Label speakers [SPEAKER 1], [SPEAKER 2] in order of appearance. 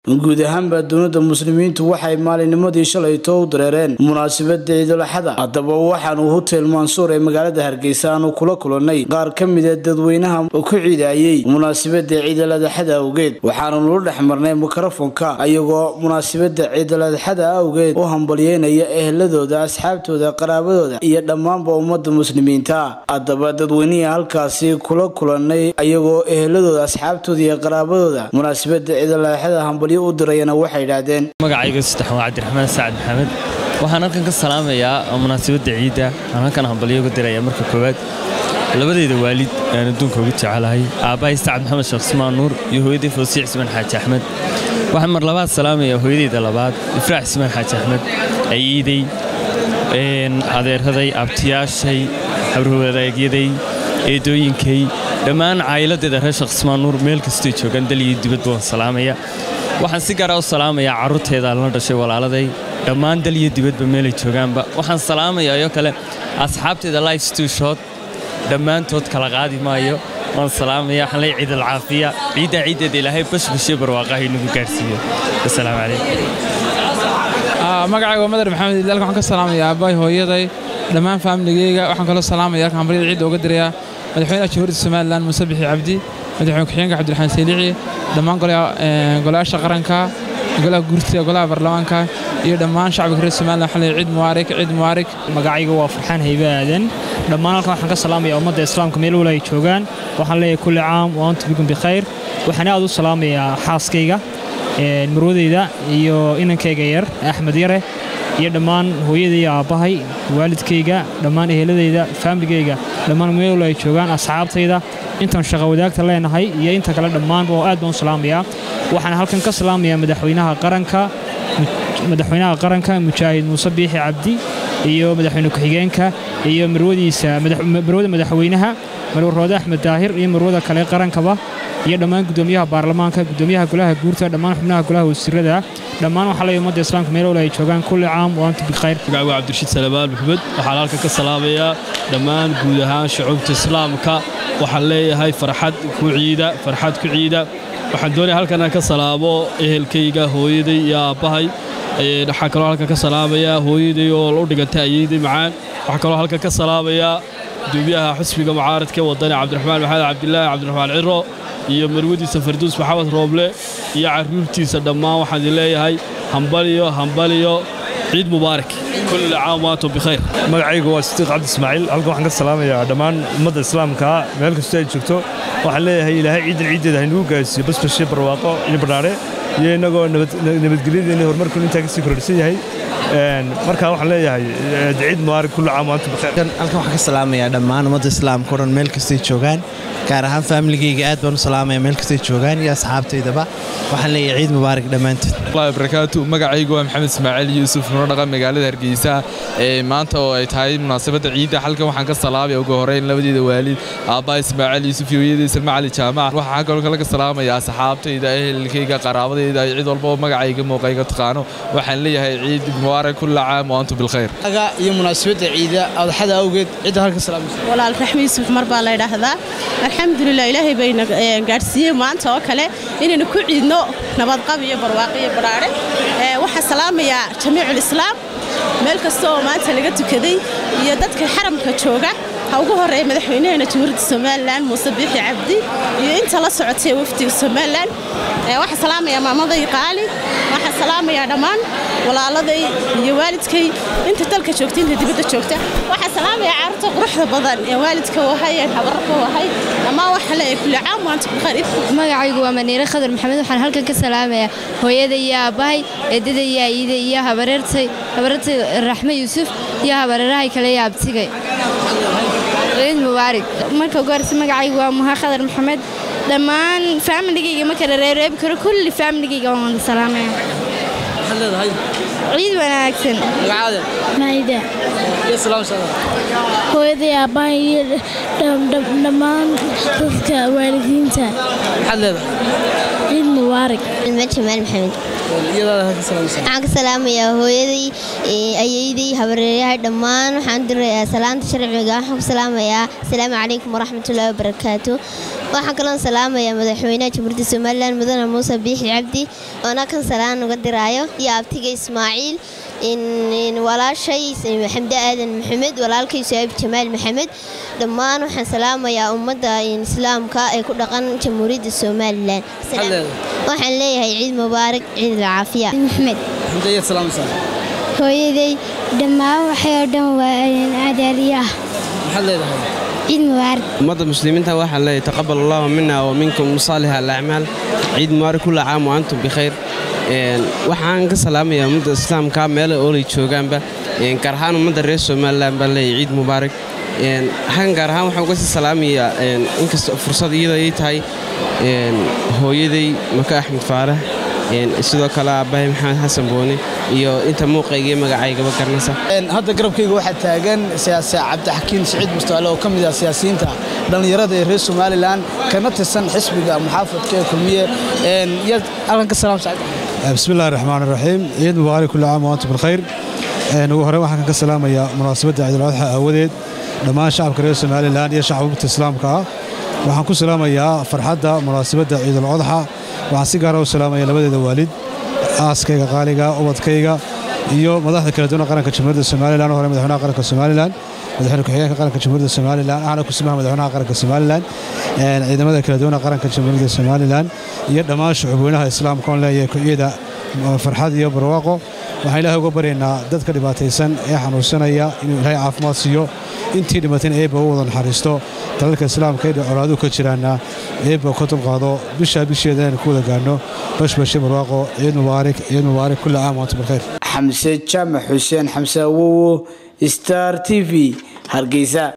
[SPEAKER 1] guud ahaanba dowladda muslimiintu waxay maalinimadii shalay u dareereen munaasabada Ciidul Adha. Haddaba waxaan Hotel Mansour ee magaalada Hargeysa aanu kula kulanay qaar ka mid ah dadweynaha oo ku ciidayay munaasabada Ciidul Adha awgeed. Waxaanu la dhaxmarnay mikrofoonka ayagoo munaasabada Ciidul Adha awgeed oo hambalyeynaya ehladooda, asxaabtooda, qaraabadooda iyo dhammaanba ummadda muslimiinta. Haddaba dadweynaha halkaasi kula kulanay ayagoo ehladooda, asxaabtooda iyo qaraabadooda munaasabada Ciidul Adha hambalyo u dirayna waxay yiraahdeen
[SPEAKER 2] magacayga Sadex Cabdiraxmaan Saad Maxamed waxaan halkan ka salaamayaa munaasabada ciida aan halkan hambalyo ugu diraya marka koowaad labadayda waalid aan adduunka ugu jecelahay aabahay Saad Maxamed Sheekh Ismaan Nuur iyo hooyaday Fawsiya Ismaan Xaaji Axmed waxaan mar labaad salaamayaa hooyadayda labaad Ifraax Ismaan Xaaji Axmed ayeeday adeerhaday abtiyaashay habrowadaagyaday eedooyinkay dhammaan caayiladeeda reer Sheekh Ismaan Nuur meel kasta joogan dal iyo dibadba waan salaamayaa waxaan si gaar ah u salaamayaa carruurteeda la dhashay walaaladay dhammaan dal iyo dibadba meel ay joogaanba waxaan salaamayaa iyo kale asxaabteeda live studio dhammaantood kala qaadi maayo waan salaamayaa waxaan leeyahay ciid alcaafiya ciideeda ilaahay bashbashii barwaaqaha inagu gaarsiiyo assalaamu calaykum
[SPEAKER 3] magacayga waa Madar Maxamed Ilaalka waxaan ka salaamayaa aabbahay hooyaday dhammaan familygeyga waxaan kala salaamayaa halkan hambaliyada ciid uga dirayaa madaxweynaha Jamhuuriyadda Soomaaliland Muuse Bixi Cabdi madaxweyne ku-xigeenka Cabdiraxmaan Saylici dhammaan golayaasha qaranka golaha guurtiga golaha baarlamaanka iyo dhammaan shacabka reer Soomaaliland waxaan leeyahay ciid mubaarak magacayga waa Farxaan Haybe Aadan dhammaan halkan waxaan ka salaamayaa ummadda islaamka meel walba ay joogaan waxaan leeyahay kulli caam wa antum bikum bikhayr waxaan aad u salaamayaa xaaskayga marwadayda iyo inankayga yar Axmed Yare iyo dhammaan hooyaday iyo aabahay waalidkayga dhammaan eheladayda familygayga dhammaan meel walba ay joogaan asxaabtayda intaan shaqo wadaagta leenahay iyo inta kale dhammaan oo aad baan u salaamayaa waxaan halkan ka salaamayaa madaxweynaha qaranka Mujaahid Muuse Bixi Cabdi iyo madaxweyne ku-xigeenka iyo marwada madaxweynaha Marwada Axmed Daahir iyo marwada kale qarankaba iyo dhammaan gudoomiyaha baarlamaanka gudoomiyaha golaha guurta dhammaan xubnaha golaha wasiirada dhammaan waxa la ummadda islaamka meel walba ay joogaan kulli caam wa antum bikhayr
[SPEAKER 4] magacayga Cabdirashiid Salmaan Maxamed waxaan halkan ka salaamayaa dhammaan guud ahaan shucuubta islaamka waxaan leeyahay farxad ku ciida waxaan doonayaa halkan aan ka salaamo ehelkayga hooyaday iyo aabahay waxaan kaloo halkan ka salaamayaa hooyaday oo u dhigantay ayeeday macaan waxaan kaloo halkan ka salaamayaa gudoomiyaha xisbiga mucaaradka wadani Cabdiraxmaan Maxamed Cabdilaahi Cabdiraxmaan Ciro iyo marwadiisa Farduus Maxamed Rooble iyo carruurtiisa dhammaan waxaan leeyahay hambaliyo ciid mubaarak kulli caam wa antum bikhayr
[SPEAKER 5] magacaygu waa Sidiiq Cabdi Ismaaciil halkan waxaan ka salaamayaa dhammaan ummadda islaamka meel kasta ay joogto waxaan leeyahay ilaahay ciideeda haynu gaarsiiyo basbashii barwaaqo iyo baraare iyo inagoo nabadgelyada horumarku inta ka sii kordhisan yahay marka waxaan leeyahay ciid mubaarak kulli caam wa antum bikhayr
[SPEAKER 6] halkan waxaan ka salaamayaa dhammaan ummadda islaamka oo dhan meel kasta ay joogaan gaar ahaan familygeyga aad baan u salaamayaa meel kasta ay joogaan iyo asxaabtaydaba waxaan leeyahay ciid mubaarak dhammaantood
[SPEAKER 7] الله وبركاته magacaygu waa Maxamed Ismaaciil Yuusuf noo dhaqan magaalada Hargeysa maanta oo ay tahay munaasabada ciida halkan waxaan ka salaamayaa ugu horeyn labadii waalid aabbahay Ismaaciil Yuusuf iyo hooyaday Salma Cali Jaamac waxaan kaloo ka salaamayaa asxaabtayda ehelkayga qaraabadayda cid walba oo magacayga muuqayga taqaano waxaan leeyahay ciid mubaarak kulli caam wa antum bilkhayr
[SPEAKER 1] aga iyo munaasabada ciida adxada awgeed cid halka salaamayso
[SPEAKER 8] walaal Raxmi Yuusuf mar baa la yiraahdaa alxamdulillah ilaahay bayna gaarsiiyay maanta oo kale inaynu ku ciidno nabad qab iyo barwaaqo iyo baraare waxa salaamaya jamiicul islaam meel kasta oo maanta laga tukaday iyo dadka xaramka jooga ha ugu horeey madaxweynaha Jamhuuriyadda Soomaaliland Muuse Bixi Cabdi iyo inta la socotay wafdiga Soomaaliland waxa salaamaya maamaday qaali waxa salaamaya dhammaan walaaladay iyo waalidkay inta dalka joogtay inta dibadda joogta waxa salaamaya carruurta quruxda badan ee waalidka wahayeen habarka wahay ama waxa la kulli caam wa antum bikhayr
[SPEAKER 9] magacaygu waa Maniire Khadar Maxamed waxaan halkan ka salaamayaa hooyaday iyo aabahay eedaday iyo ayeeday iyo habareertay Raxmi Yuusuf iyo habareerahay kale iyo abtigay ciid mubaarak marka goorsi magacaygu waa Muha Khadar Maxamed dhammaan familygeyga ma kala reereeb karo kulli familygeyga waan salaamayaa
[SPEAKER 1] halleedahay
[SPEAKER 9] ciid wanaagsan
[SPEAKER 1] magacaada
[SPEAKER 8] maayda
[SPEAKER 1] iyo salaam
[SPEAKER 8] hooyaday aabahay iyo dhammaan dadka waalidiinta
[SPEAKER 1] halleedahay
[SPEAKER 8] ciid mubaarak
[SPEAKER 9] Jamaal Maxamed
[SPEAKER 8] waxaan ka salaamayaa hooyaday ayeeday habareerahay dhammaan waxaan dirayaa salaanta sharciga waxaan ku salaamayaa assalaamu calaykum waraxmatullaahi wabarakaatuh
[SPEAKER 10] waxaan kaloo salaamayaa madaxweynaha jamhuuriyadda Soomaaliland mudane Muuse Biixi Cabdi oo kan salaan uga diraayo iyo abtiga Ismaaciil in walaashay Maxamed Aadan Maxamed walaalkay Saab Jamaal Maxamed dhammaan waxaan salaamayaa ummadda islaamka ee ku dhaqan jamhuuriyadda Soomaaliland waxaan leeyahay ciid mubaarak ciid caafiya Maxamed
[SPEAKER 1] intee salaamsan
[SPEAKER 10] hooyaday dhammaan waxay dhan waa adeeriyaha
[SPEAKER 1] maxaad leedahay
[SPEAKER 10] ciid mubaarak
[SPEAKER 11] ummadda muslimiinta waxaan leeyahay taqabbal Allahu minna wa minkum salih al-a'mal ciid mubaarak kullu caam wa antum bikhair waxaan ka salaamayaa ummadda islaamka meel oo ay joogaanba gaar ahaan ummadda reer Soomaaliland baan leeyahay ciid mubaarak gaar ahaan waxaan uga salaamayaa inkastoo fursad iyada ay tahay hooyaday Maka Axmed Faarax sidoo kale aabbahay Maxamed Xasan Booni iyo inta muuqayga magacayga garanaysa
[SPEAKER 1] hadda garabkayga waxa taagan siyaasi Cabdixakiin Saciid Mustaale oo kamid ah siyaasiyiinta dhalinyarada ee reer Soomaaliland kana tirsan xisbiga muxaafadka kulmiye yad alanka salaam Saciid
[SPEAKER 12] bismillaahir rahmaanir rahiim ciid mubaarak kullu caam wa antum bilkhayr ugu hore waxaan ka salaamayaa munaasabadda Ciid al-Adha awadeed dhammaan shacabka reer Soomaaliland iyo shacabka islaamka waxaan ku salaamayaa farxadda munaasabadda Ciid al-Adha waxaan si gaar ah u salaamayaa labadeeda waalid aaskayga qaaliga ubadkayga iyo madaxda kala duwan qaranka jamhuuriyadda Soomaaliland hore madaxweynaha qaranka Soomaaliland madaxweynaha ku-xigeenka qaranka jamhuuriyadda Soomaaliland ahna ku simaha madaxweynaha qaranka Soomaaliland ciidamada kala duwan qaranka jamhuuriyadda Soomaaliland iyo dhammaan shucuubweynaha islaamka oo leeyahay ku ciida farxad iyo barwaaqo waxaan ilaahay uga baryaynaa dadka dhibaataysan ee xanuunsanaya inuu ilaahay caafimaad siiyo intii dhimatay eeba u wada naxariisto dalalka islaamka ee colaadu ka jiraana eeba ka dulqaado bisheeda inaan ku wada gaarno bashbash barwaaqo ciid mubaarak kullu caam wa antum bilkhayr
[SPEAKER 1] xamse jaamac xuseen xamse awowo Star TV Hargeysa